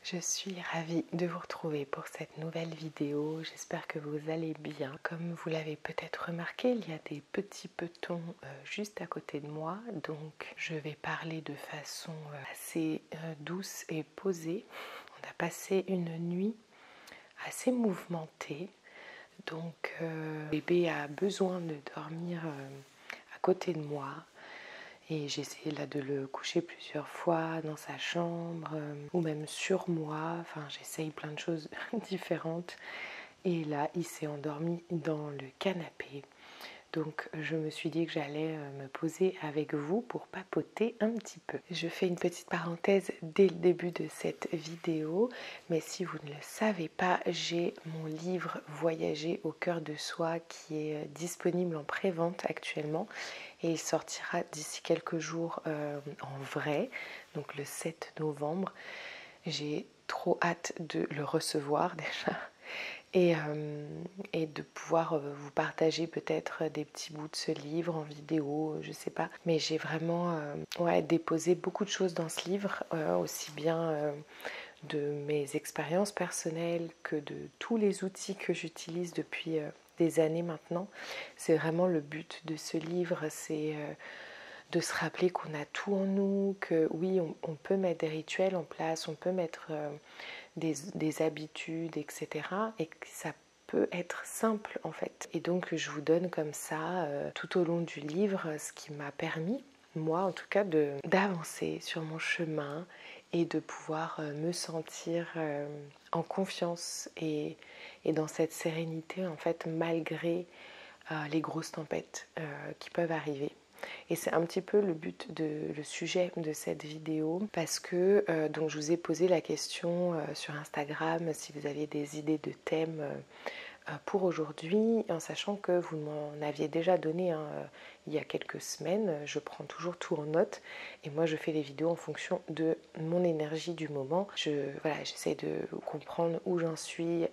Je suis ravie de vous retrouver pour cette nouvelle vidéo. J'espère que vous allez bien. Comme vous l'avez peut-être remarqué, il y a des petits petons juste à côté de moi. Donc je vais parler de façon assez douce et posée. On a passé une nuit assez mouvementée. Donc bébé a besoin de dormir à côté de moi. Et j'ai essayé là de le coucher plusieurs fois dans sa chambre ou même sur moi. Enfin, j'essaye plein de choses différentes. Et là, il s'est endormi dans le canapé. Donc, je me suis dit que j'allais me poser avec vous pour papoter un petit peu. Je fais une petite parenthèse dès le début de cette vidéo. Mais si vous ne le savez pas, j'ai mon livre Voyager au cœur de soi qui est disponible en pré-vente actuellement. Et il sortira d'ici quelques jours en vrai, donc le 7 novembre. J'ai trop hâte de le recevoir déjà et de pouvoir vous partager peut-être des petits bouts de ce livre en vidéo, je sais pas. Mais j'ai vraiment déposé beaucoup de choses dans ce livre, aussi bien de mes expériences personnelles que de tous les outils que j'utilise depuis des années maintenant. C'est vraiment le but de ce livre, c'est de se rappeler qu'on a tout en nous, que oui, on peut mettre des rituels en place, on peut mettre des habitudes, etc. Et que ça peut être simple en fait. Et donc je vous donne comme ça, tout au long du livre, ce qui m'a permis, moi en tout cas, d'avancer sur mon chemin et de pouvoir me sentir en confiance et dans cette sérénité en fait, malgré les grosses tempêtes qui peuvent arriver. Et c'est un petit peu le sujet de cette vidéo parce que donc je vous ai posé la question sur Instagram si vous aviez des idées de thèmes pour aujourd'hui, en sachant que vous m'en aviez déjà donné il y a quelques semaines. Je prends toujours tout en note et moi je fais les vidéos en fonction de mon énergie du moment. J'essaie de comprendre où j'en suis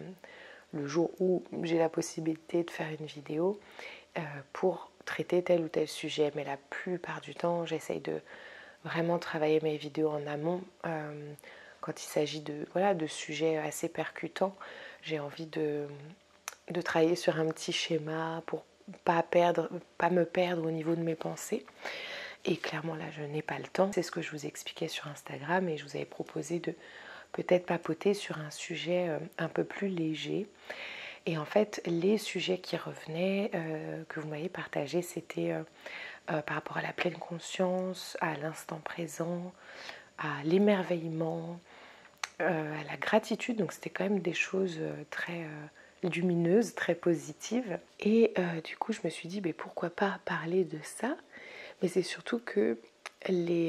le jour où j'ai la possibilité de faire une vidéo pour traiter tel ou tel sujet, mais la plupart du temps j'essaye de vraiment travailler mes vidéos en amont quand il s'agit de sujets assez percutants. J'ai envie de travailler sur un petit schéma pour pas me perdre au niveau de mes pensées. Et clairement là je n'ai pas le temps. C'est ce que je vous expliquais sur Instagram et je vous avais proposé de peut-être papoter sur un sujet un peu plus léger. Et en fait, les sujets qui revenaient, que vous m'avez partagés, c'était par rapport à la pleine conscience, à l'instant présent, à l'émerveillement, à la gratitude. Donc c'était quand même des choses très lumineuses, très positives. Et du coup, je me suis dit, mais pourquoi pas parler de ça? Mais c'est surtout que les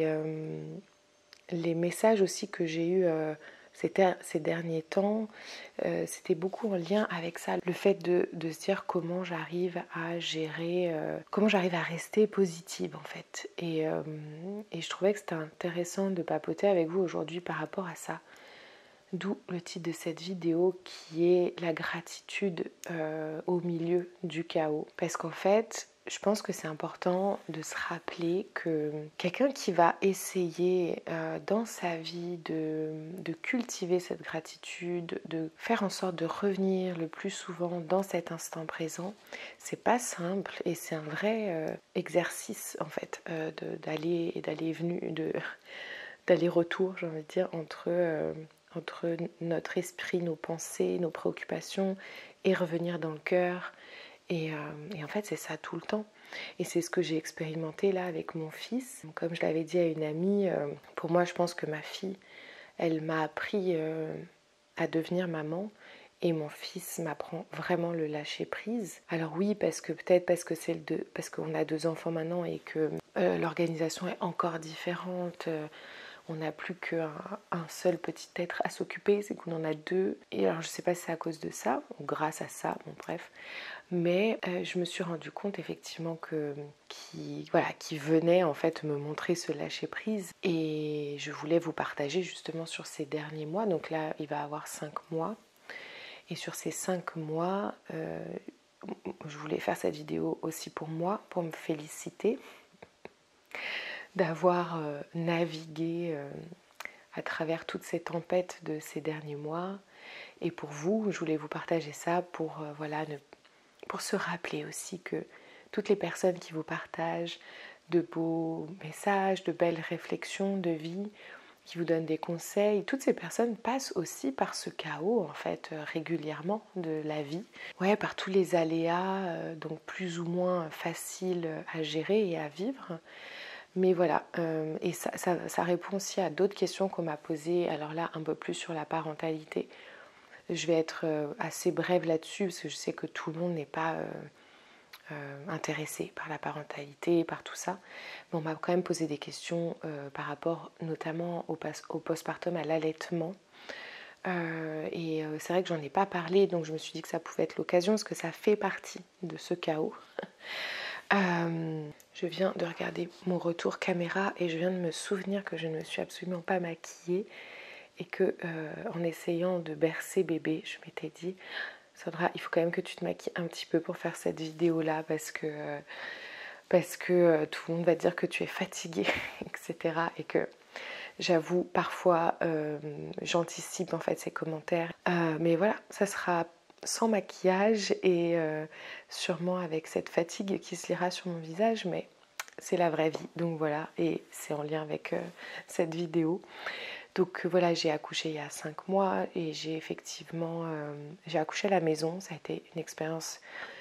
messages aussi que j'ai eus ces derniers temps, c'était beaucoup en lien avec ça, le fait de se dire comment j'arrive à gérer, comment j'arrive à rester positive en fait. Et je trouvais que c'était intéressant de papoter avec vous aujourd'hui par rapport à ça. D'où le titre de cette vidéo qui est la gratitude au milieu du chaos. Parce qu'en fait, je pense que c'est important de se rappeler que quelqu'un qui va essayer dans sa vie de cultiver cette gratitude, de faire en sorte de revenir le plus souvent dans cet instant présent, c'est pas simple et c'est un vrai exercice en fait d'aller et venir, d'aller-retour, j'ai envie de dire, entre notre esprit, nos pensées, nos préoccupations et revenir dans le cœur. Et en fait, c'est ça tout le temps. Et c'est ce que j'ai expérimenté là avec mon fils. Comme je l'avais dit à une amie, pour moi, je pense que ma fille, elle m'a appris à devenir maman. Et mon fils m'apprend vraiment le lâcher prise. Alors oui, parce que peut-être parce qu'on a 2 enfants maintenant et que l'organisation est encore différente. On n'a plus qu'un seul petit être à s'occuper, c'est qu'on en a 2. Et alors je ne sais pas si c'est à cause de ça ou grâce à ça, bon bref. Mais je me suis rendu compte effectivement qui venait en fait me montrer ce lâcher prise. Et je voulais vous partager justement sur ces derniers mois. Donc là, il va avoir 5 mois. Et sur ces 5 mois, je voulais faire cette vidéo aussi pour moi, pour me féliciter d'avoir navigué à travers toutes ces tempêtes de ces derniers mois. Et pour vous, je voulais vous partager ça pour, pour se rappeler aussi que toutes les personnes qui vous partagent de beaux messages, de belles réflexions de vie, qui vous donnent des conseils, toutes ces personnes passent aussi par ce chaos en fait régulièrement de la vie, par tous les aléas, donc plus ou moins faciles à gérer et à vivre. Mais voilà, et ça répond aussi à d'autres questions qu'on m'a posées, alors là un peu plus sur la parentalité. Je vais être assez brève là-dessus parce que je sais que tout le monde n'est pas intéressé par la parentalité, par tout ça. Mais on m'a quand même posé des questions par rapport notamment au postpartum, à l'allaitement. C'est vrai que j'en ai pas parlé, donc je me suis dit que ça pouvait être l'occasion parce que ça fait partie de ce chaos. Je viens de regarder mon retour caméra et je viens de me souvenir que je ne me suis absolument pas maquillée et que en essayant de bercer bébé, je m'étais dit Sandra, il faut quand même que tu te maquilles un petit peu pour faire cette vidéo là parce que tout le monde va dire que tu es fatiguée, etc. Et que j'avoue parfois j'anticipe en fait ces commentaires. Mais voilà, ça sera sans maquillage et sûrement avec cette fatigue qui se lira sur mon visage, mais c'est la vraie vie. Donc voilà, et c'est en lien avec cette vidéo. Donc voilà, j'ai accouché il y a 5 mois et j'ai accouché à la maison. Ça a été une expérience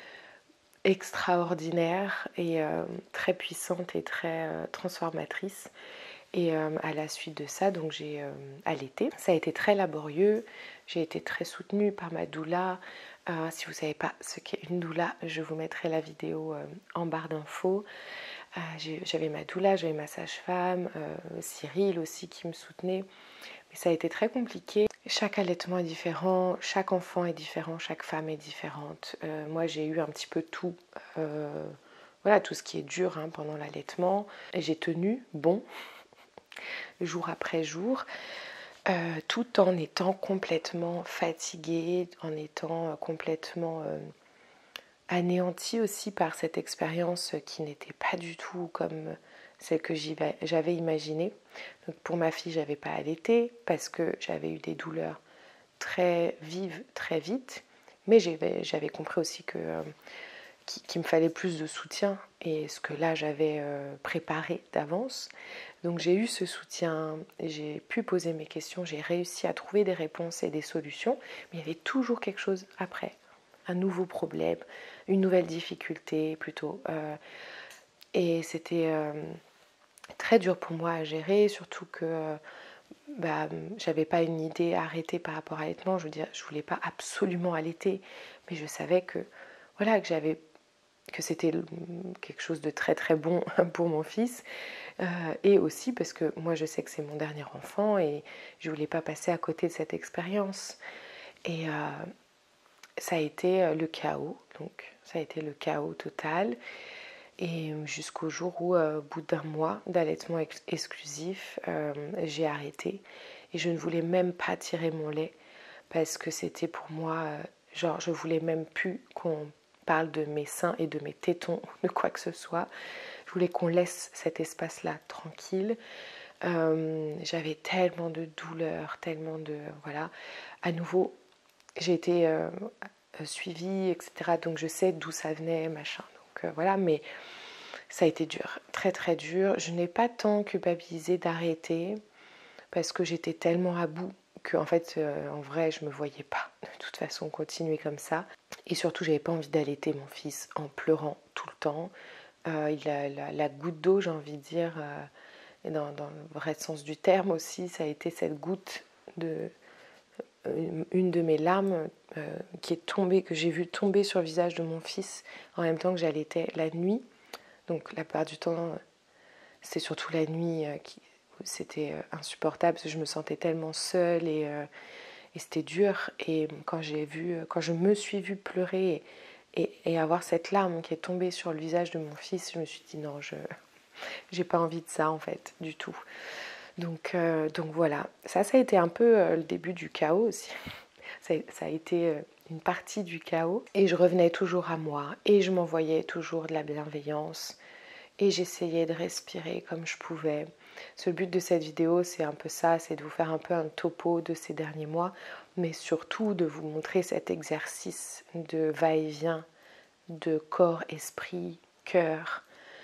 extraordinaire et très puissante et très transformatrice. Et à la suite de ça, donc j'ai allaité. Ça a été très laborieux. J'ai été très soutenue par ma doula. Si vous ne savez pas ce qu'est une doula, je vous mettrai la vidéo en barre d'infos. J'avais ma doula, j'avais ma sage-femme, Cyril aussi qui me soutenait. Mais ça a été très compliqué. Chaque allaitement est différent, chaque enfant est différent, chaque femme est différente. Moi, j'ai eu un petit peu tout. Tout ce qui est dur pendant l'allaitement. J'ai tenu bon, jour après jour, tout en étant complètement fatiguée, en étant complètement anéantie aussi par cette expérience qui n'était pas du tout comme celle que j'avais imaginée. Donc pour ma fille, j'avais pas allaité parce que j'avais eu des douleurs très vives très vite, mais j'avais compris aussi qu'il me fallait plus de soutien et ce que là j'avais préparé d'avance. Donc j'ai eu ce soutien, j'ai pu poser mes questions, j'ai réussi à trouver des réponses et des solutions, mais il y avait toujours quelque chose après, un nouveau problème, une nouvelle difficulté plutôt. Et c'était très dur pour moi à gérer, surtout que j'avais pas une idée arrêtée par rapport à l'allaitement. Je veux dire, je voulais pas absolument allaiter, mais je savais que c'était quelque chose de très très bon pour mon fils. Et aussi parce que moi je sais que c'est mon dernier enfant et je voulais pas passer à côté de cette expérience. Et ça a été le chaos, donc ça a été le chaos total. Et jusqu'au jour où, au bout d'un mois d'allaitement exclusif, j'ai arrêté. Et je ne voulais même pas tirer mon lait parce que c'était pour moi, je voulais même plus qu'on parle de mes seins et de mes tétons ou de quoi que ce soit. Je voulais qu'on laisse cet espace-là tranquille. J'avais tellement de douleurs, tellement de... Voilà. À nouveau, j'ai été suivie, etc. Donc je sais d'où ça venait, machin. Donc voilà, mais ça a été dur, très très dur. Je n'ai pas tant culpabilisé d'arrêter parce que j'étais tellement à bout que en fait, en vrai, je me voyais pas de toute façon continuer comme ça. Et surtout, j'avais pas envie d'allaiter mon fils en pleurant tout le temps. Il a la goutte d'eau, j'ai envie de dire, et dans le vrai sens du terme aussi, ça a été cette goutte de une de mes larmes qui est tombée, que j'ai vue tomber sur le visage de mon fils en même temps que j'allaitais la nuit. Donc la plupart du temps, c'était surtout la nuit où c'était insupportable parce que je me sentais tellement seule et c'était dur. Et quand je me suis vue pleurer et avoir cette larme qui est tombée sur le visage de mon fils, je me suis dit non, j'ai pas envie de ça en fait, du tout. Donc voilà, ça a été un peu le début du chaos aussi. Ça a été une partie du chaos. Et je revenais toujours à moi et je m'envoyais toujours de la bienveillance et j'essayais de respirer comme je pouvais. Le but de cette vidéo, c'est un peu ça, c'est de vous faire un peu un topo de ces derniers mois, mais surtout de vous montrer cet exercice de va-et-vient, de corps, esprit, cœur,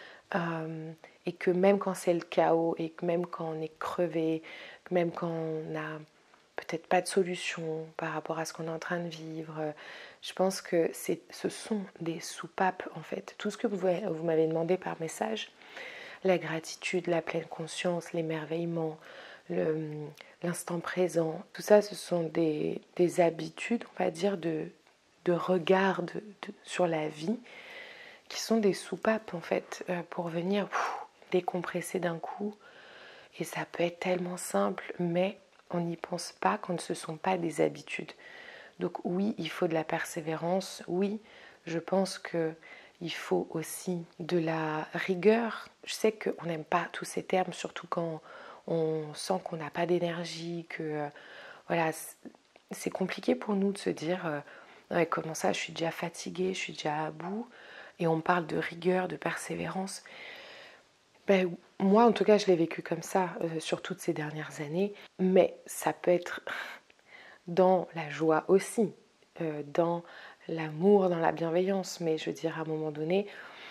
et que même quand c'est le chaos, et que même quand on est crevé, que même quand on n'a peut-être pas de solution par rapport à ce qu'on est en train de vivre, je pense que ce sont des soupapes en fait. Tout ce que vous m'avez demandé par message, la gratitude, la pleine conscience, l'émerveillement, l'instant présent, tout ça ce sont des habitudes, on va dire, de regard sur la vie, qui sont des soupapes en fait, pour venir décompresser d'un coup. Et ça peut être tellement simple, mais on n'y pense pas quand ce ne sont pas des habitudes. Donc oui, il faut de la persévérance, oui, je pense qu'il faut aussi de la rigueur. Je sais qu'on n'aime pas tous ces termes, surtout quand on sent qu'on n'a pas d'énergie, que voilà, c'est compliqué pour nous de se dire ouais, comment ça, je suis déjà fatiguée, je suis déjà à bout, et on parle de rigueur, de persévérance. Ben, moi, en tout cas, je l'ai vécu comme ça sur toutes ces dernières années, mais ça peut être dans la joie aussi, dans l'amour, dans la bienveillance. Mais je veux dire, à un moment donné,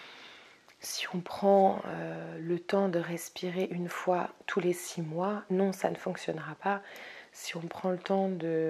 si on prend le temps de respirer une fois tous les 6 mois, non, ça ne fonctionnera pas. Si on prend le temps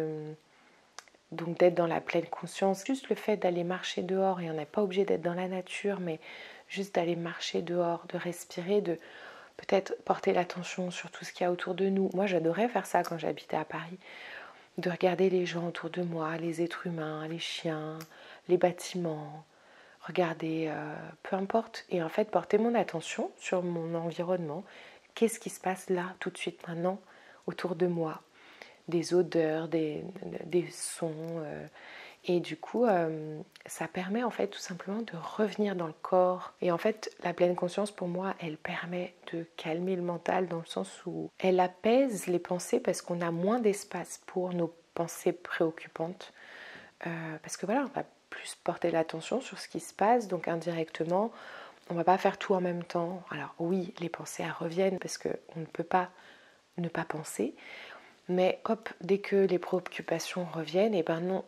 donc d'être dans la pleine conscience, juste le fait d'aller marcher dehors, et on n'est pas obligé d'être dans la nature, mais juste d'aller marcher dehors, de respirer, de peut-être porter l'attention sur tout ce qu'il y a autour de nous. Moi, j'adorais faire ça quand j'habitais à Paris, de regarder les gens autour de moi, les êtres humains, les chiens, les bâtiments, regarder, peu importe, et en fait porter mon attention sur mon environnement. Qu'est-ce qui se passe là, tout de suite, maintenant, autour de moi? Des odeurs, des sons, et du coup, ça permet en fait tout simplement de revenir dans le corps. Et en fait, la pleine conscience pour moi, elle permet de calmer le mental dans le sens où elle apaise les pensées parce qu'on a moins d'espace pour nos pensées préoccupantes. Parce que voilà, on va plus porter l'attention sur ce qui se passe, donc indirectement, on ne va pas faire tout en même temps. Alors oui, les pensées elles reviennent parce qu'on ne peut pas ne pas penser. Mais hop, dès que les préoccupations reviennent, et ben non,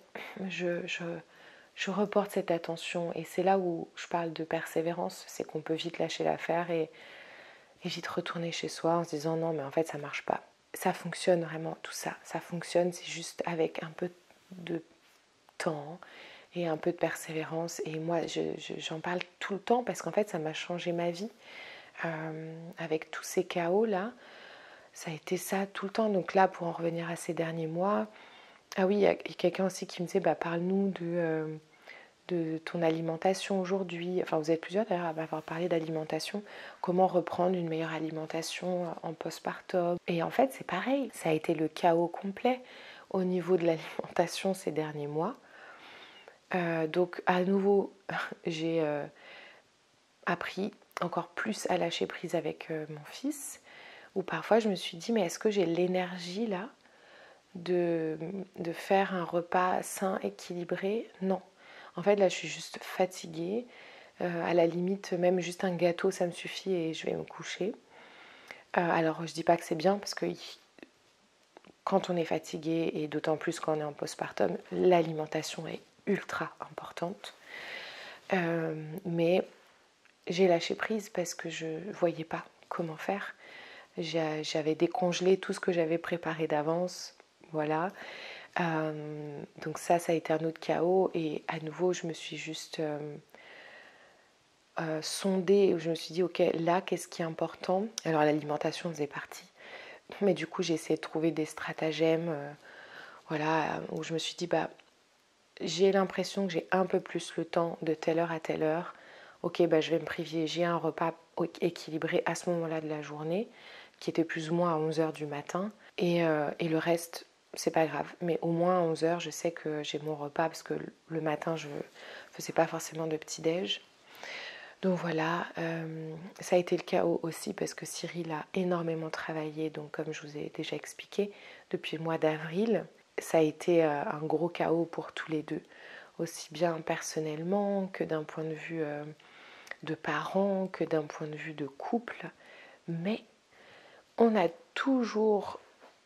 je reporte cette attention. Et c'est là où je parle de persévérance, c'est qu'on peut vite lâcher l'affaire et vite retourner chez soi en se disant non, mais en fait ça marche pas. Ça fonctionne vraiment, tout ça. Ça fonctionne, c'est juste avec un peu de temps et un peu de persévérance. Et moi, j'en parle tout le temps parce qu'en fait ça m'a changé ma vie. Avec tous ces chaos là, ça a été ça tout le temps. Donc là, pour en revenir à ces derniers mois, ah oui, il y a quelqu'un aussi qui me disait, bah, parle-nous de ton alimentation aujourd'hui. Enfin, vous êtes plusieurs d'ailleurs à m'avoir parlé d'alimentation. Comment reprendre une meilleure alimentation en postpartum. Et en fait, c'est pareil. Ça a été le chaos complet au niveau de l'alimentation ces derniers mois. Donc à nouveau, j'ai appris encore plus à lâcher prise avec mon fils. Où parfois je me suis dit, mais est-ce que j'ai l'énergie là de faire un repas sain, équilibré? Non. En fait là je suis juste fatiguée. À la limite même juste un gâteau ça me suffit et je vais me coucher. Alors je dis pas que c'est bien parce que quand on est fatigué et d'autant plus quand on est en postpartum, l'alimentation est ultra importante. Mais j'ai lâché prise parce que je voyais pas comment faire. J'avais décongelé tout ce que j'avais préparé d'avance, voilà. Donc ça a été un autre chaos et à nouveau je me suis juste sondée, où je me suis dit ok, là qu'est-ce qui est important? Alors l'alimentation faisait partie, mais du coup j'ai essayé de trouver des stratagèmes, voilà, où je me suis dit bah j'ai l'impression que j'ai un peu plus le temps de telle heure à telle heure. Ok, bah, je vais me privilégier un repas équilibré à ce moment-là de la journée, qui était plus ou moins à 11h du matin. Et le reste, c'est pas grave. Mais au moins à 11h, je sais que j'ai mon repas, parce que le matin, je faisais pas forcément de petit-déj. Donc voilà, ça a été le chaos aussi, parce que Cyril a énormément travaillé, donc comme je vous ai déjà expliqué, depuis le mois d'avril. Ça a été un gros chaos pour tous les deux, aussi bien personnellement que d'un point de vue de parents, que d'un point de vue de couple. Mais on a toujours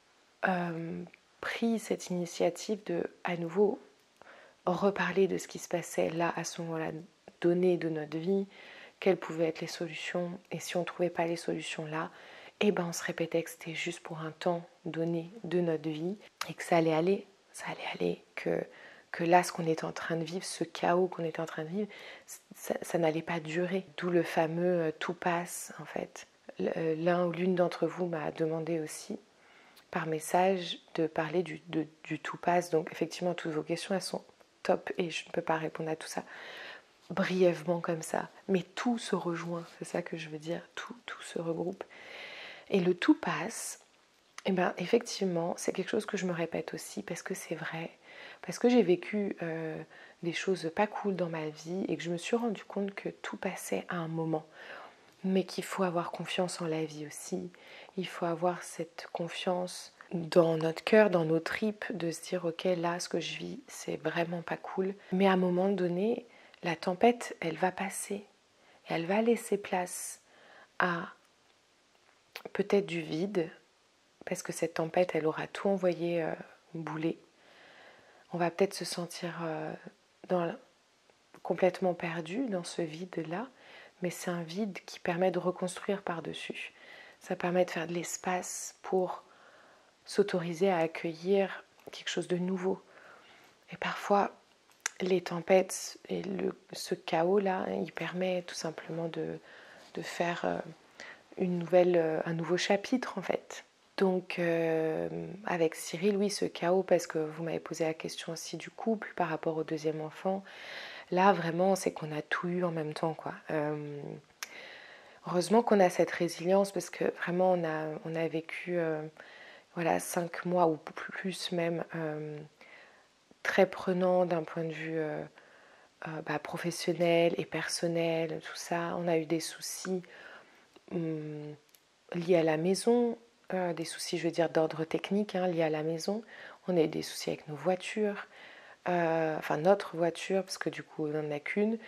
pris cette initiative de à nouveau reparler de ce qui se passait là à ce moment-là donné de notre vie, quelles pouvaient être les solutions, et si on ne trouvait pas les solutions là, eh ben on se répétait que c'était juste pour un temps donné de notre vie et que ça allait aller, que là ce qu'on était en train de vivre, ce chaos qu'on était en train de vivre, ça n'allait pas durer. D'où le fameux tout passe en fait. L'un ou l'une d'entre vous m'a demandé aussi par message de parler du tout passe. Donc effectivement toutes vos questions elles sont top et je ne peux pas répondre à tout ça brièvement comme ça, mais tout se rejoint, c'est ça que je veux dire, tout se regroupe. Et le tout passe, et bien effectivement c'est quelque chose que je me répète aussi parce que c'est vrai, parce que j'ai vécu des choses pas cool dans ma vie et que je me suis rendu compte que tout passait à un moment, mais qu'il faut avoir confiance en la vie aussi, il faut avoir cette confiance dans notre cœur, dans nos tripes, de se dire ok là ce que je vis c'est vraiment pas cool, mais à un moment donné la tempête elle va passer et elle va laisser place à peut-être du vide parce que cette tempête elle aura tout envoyé bouler. On va peut-être se sentir complètement perdu dans ce vide là, mais c'est un vide qui permet de reconstruire par-dessus. Ça permet de faire de l'espace pour s'autoriser à accueillir quelque chose de nouveau. Et parfois, les tempêtes et ce chaos-là, il permet tout simplement de faire un nouveau chapitre en fait. Donc avec Cyril, oui, ce chaos, parce que vous m'avez posé la question aussi du couple par rapport au deuxième enfant, là vraiment c'est qu'on a tout eu en même temps quoi. Heureusement qu'on a cette résilience parce que vraiment on a vécu 5 mois ou plus même très prenant d'un point de vue professionnel et personnel, tout ça. On a eu des soucis liés à la maison, des soucis, je veux dire, d'ordre technique liés à la maison. On a eu des soucis avec nos voitures, notre voiture, parce que du coup, on n'en a qu'une.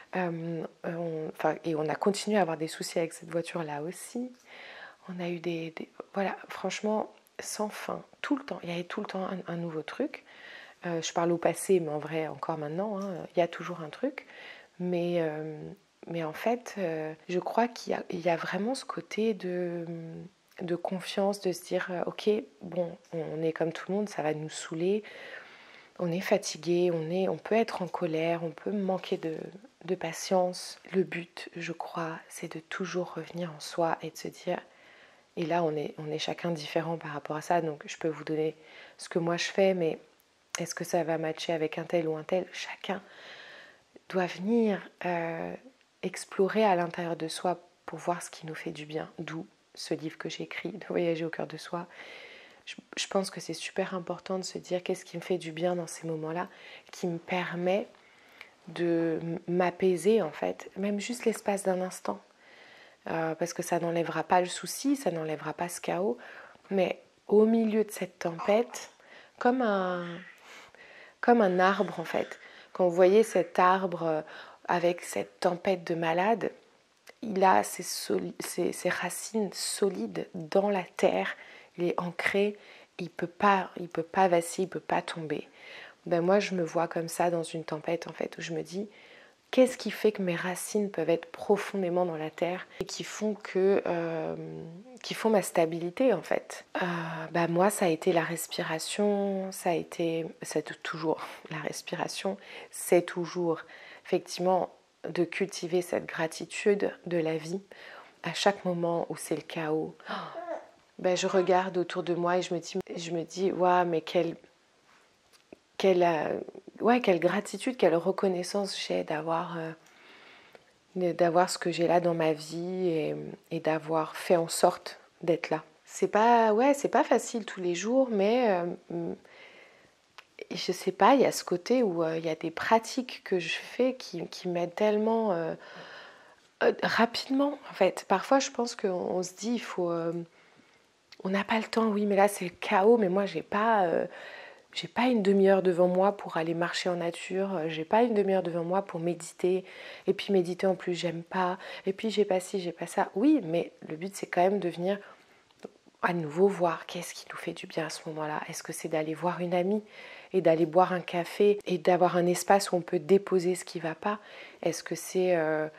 Et on a continué à avoir des soucis avec cette voiture-là aussi. On a eu voilà, franchement, sans fin, tout le temps. Il y avait tout le temps un nouveau truc. Je parle au passé, mais en vrai, encore maintenant, il y a toujours un truc. Mais en fait, je crois qu'il y a vraiment ce côté de confiance, de se dire, ok, bon, on est comme tout le monde, ça va nous saouler, on est fatigué, on peut être en colère, on peut manquer de patience. Le but, je crois, c'est de toujours revenir en soi et de se dire, et là, on est chacun différent par rapport à ça, donc je peux vous donner ce que moi je fais, mais est-ce que ça va matcher avec un tel ou un tel? Chacun doit venir explorer à l'intérieur de soi pour voir ce qui nous fait du bien, d'où ce livre que j'ai écrit, de voyager au cœur de soi. Je pense que c'est super important de se dire qu'est-ce qui me fait du bien dans ces moments-là, qui me permet de m'apaiser en fait, même juste l'espace d'un instant. Parce que ça n'enlèvera pas le souci, ça n'enlèvera pas ce chaos, mais au milieu de cette tempête, comme un arbre en fait. Quand vous voyez cet arbre avec cette tempête de malade, il a ses racines solides dans la terre, il est ancré, il peut pas vaciller, il peut pas tomber. Ben moi je me vois comme ça dans une tempête en fait, où je me dis qu'est-ce qui fait que mes racines peuvent être profondément dans la terre et qui font ma stabilité en fait. Moi ça a été la respiration, c'est toujours la respiration, c'est toujours effectivement de cultiver cette gratitude de la vie à chaque moment où c'est le chaos. Je regarde autour de moi et je me dis waouh, mais quelle gratitude, quelle reconnaissance j'ai d'avoir ce que j'ai là dans ma vie et d'avoir fait en sorte d'être là. C'est pas facile tous les jours, mais je sais pas, il y a ce côté où il y a des pratiques que je fais qui m'aident tellement rapidement en fait. Parfois je pense qu'on se dit il faut on n'a pas le temps, oui mais là c'est le chaos, mais moi j'ai pas une demi-heure devant moi pour aller marcher en nature, j'ai pas une demi-heure devant moi pour méditer, et puis méditer en plus j'aime pas, et puis j'ai pas ci, j'ai pas ça. Oui, mais le but c'est quand même de venir à nouveau voir qu'est-ce qui nous fait du bien à ce moment-là. Est-ce que c'est d'aller voir une amie et d'aller boire un café et d'avoir un espace où on peut déposer ce qui ne va pas? Est-ce que c'est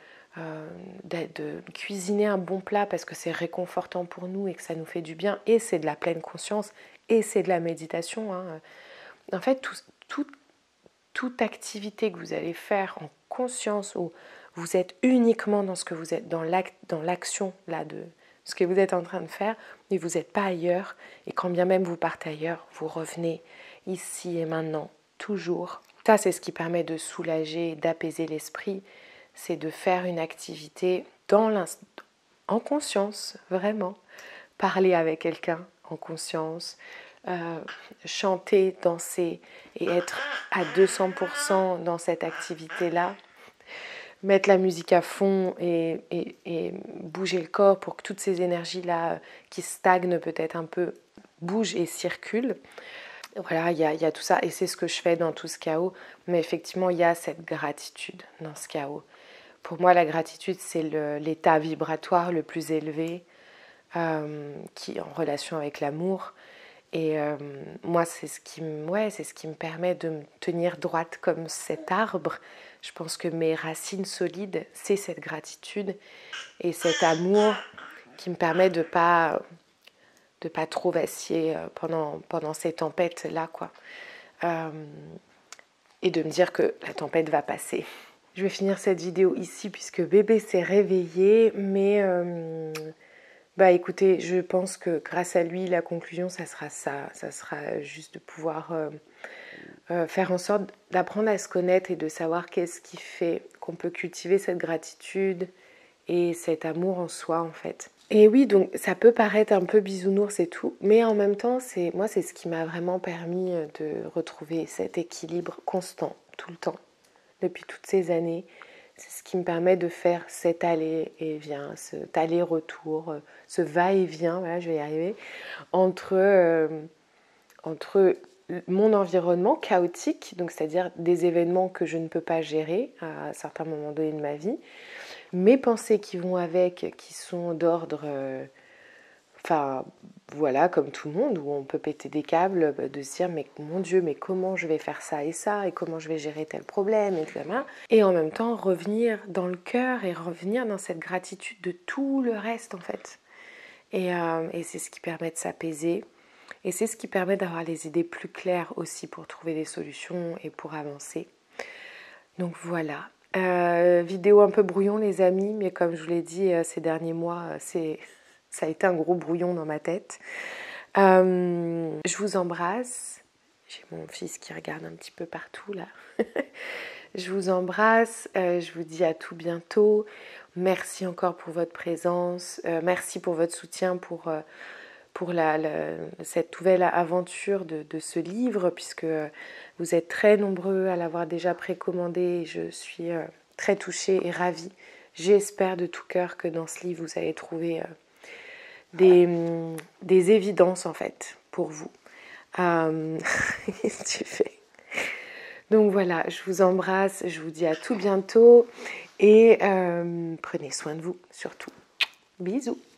de cuisiner un bon plat parce que c'est réconfortant pour nous et que ça nous fait du bien, et c'est de la pleine conscience, et c'est de la méditation, hein. En fait, toute activité que vous allez faire en conscience, où vous êtes uniquement dans ce que vous êtes, dans l'action là de ce que vous êtes en train de faire, et vous n'êtes pas ailleurs, et quand bien même vous partez ailleurs, vous revenez ici et maintenant, toujours. Ça, c'est ce qui permet de soulager, d'apaiser l'esprit, c'est de faire une activité en conscience, vraiment. Parler avec quelqu'un en conscience, chanter, danser et être à 200% dans cette activité-là. Mettre la musique à fond et bouger le corps pour que toutes ces énergies-là qui stagnent peut-être un peu bougent et circulent. Voilà, il y a tout ça, et c'est ce que je fais dans tout ce chaos. Mais effectivement, il y a cette gratitude dans ce chaos. Pour moi, la gratitude, c'est l'état vibratoire le plus élevé qui est en relation avec l'amour. Et moi, c'est ce qui me permet de me tenir droite comme cet arbre. Je pense que mes racines solides, c'est cette gratitude et cet amour qui me permet de pas trop vaciller pendant ces tempêtes-là, quoi. Et de me dire que la tempête va passer. Je vais finir cette vidéo ici puisque bébé s'est réveillé, mais écoutez, je pense que grâce à lui, la conclusion, ça sera ça. Ça sera juste de pouvoir faire en sorte d'apprendre à se connaître et de savoir qu'est-ce qui fait qu'on peut cultiver cette gratitude et cet amour en soi, en fait. Et oui, donc ça peut paraître un peu bisounours et tout, mais en même temps, c'est ce qui m'a vraiment permis de retrouver cet équilibre constant, tout le temps, depuis toutes ces années. C'est ce qui me permet de faire cet aller et vient, cet aller-retour, ce va-et-vient, voilà, je vais y arriver, entre mon environnement chaotique, donc c'est-à-dire des événements que je ne peux pas gérer à certains moments donnés de ma vie, mes pensées qui vont avec, qui sont d'ordre, voilà, comme tout le monde, où on peut péter des câbles, de se dire mais mon Dieu, mais comment je vais faire ça, et comment je vais gérer tel problème, etc. Et en même temps revenir dans le cœur et revenir dans cette gratitude de tout le reste, en fait. Et c'est ce qui permet de s'apaiser. Et c'est ce qui permet d'avoir les idées plus claires aussi pour trouver des solutions et pour avancer. Donc voilà. Vidéo un peu brouillon, les amis, mais comme je vous l'ai dit ces derniers mois, ça a été un gros brouillon dans ma tête. Je vous embrasse. J'ai mon fils qui regarde un petit peu partout là. Je vous embrasse. Je vous dis à tout bientôt. Merci encore pour votre présence. Merci pour votre soutien, pour cette nouvelle aventure de ce livre, puisque vous êtes très nombreux à l'avoir déjà précommandé et je suis très touchée et ravie. J'espère de tout cœur que dans ce livre, vous allez trouver des évidences, en fait, pour vous. Qu'est-ce que tu fais? Donc voilà, je vous embrasse, je vous dis à tout bientôt et prenez soin de vous, surtout. Bisous.